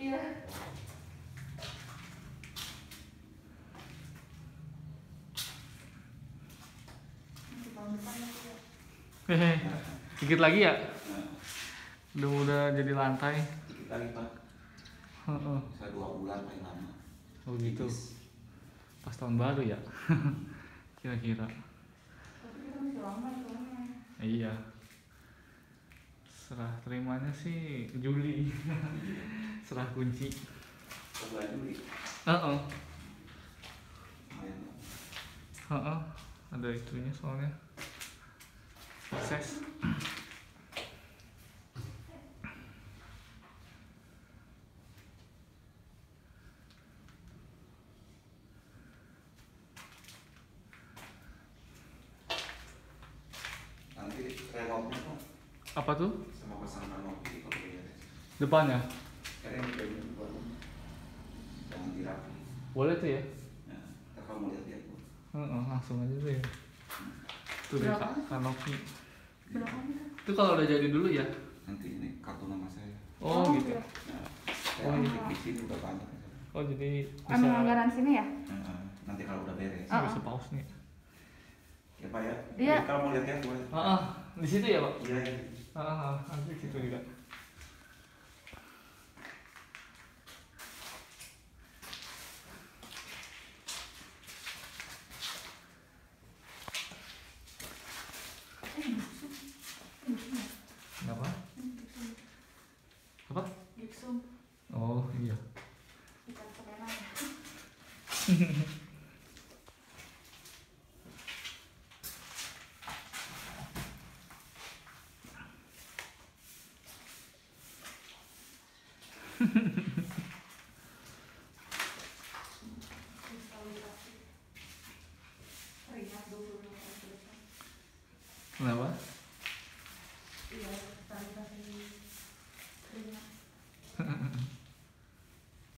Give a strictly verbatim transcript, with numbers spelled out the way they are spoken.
Iya. Hehe, dikit lagi ya? Udah udah jadi lantai. Dikit lagi pak. Heeh. Bisa dua bulan paling lama. Oh gitu. Tipis. Pas tahun baru ya? Kira-kira. Tapi kita masih lama soalnya. Iya. Serah terimanya sih Juli. Serah kunci. Ke bulan Juli. Heeh. Lumayan. Heeh. Ada itunya soalnya. Sukses. Nanti renovnya tuh Apa tuh? sama pasang kanopi kalau ya. Depannya? Sekarang udah baru. Jangan dirapi. Boleh tuh ya? Nah, ntar kamu lihat-lihat tuh. Heeh, langsung aja tuh ya. Tuh deh Berapa? Kak, kanopi. Berapa nih? Itu kalau udah jadi dulu ya? Nanti ini kartu nama saya. Oh, gitu. iya. Nah, saya Oh, ambil iya. di sini udah banyak. Oh jadi bisa Ambil anggaran sini ya? Nah, nanti kalau udah beres. Ah. bisa pause nih. Ya pak ya. Iya. Jadi kalau mau lihat-lihat boleh. Heeh, di situ ya Pak? Iya. Iya. Heeh, nanti di situ juga. Kenapa? Apa? Gipsum. Oh iya. Bukan semen ya.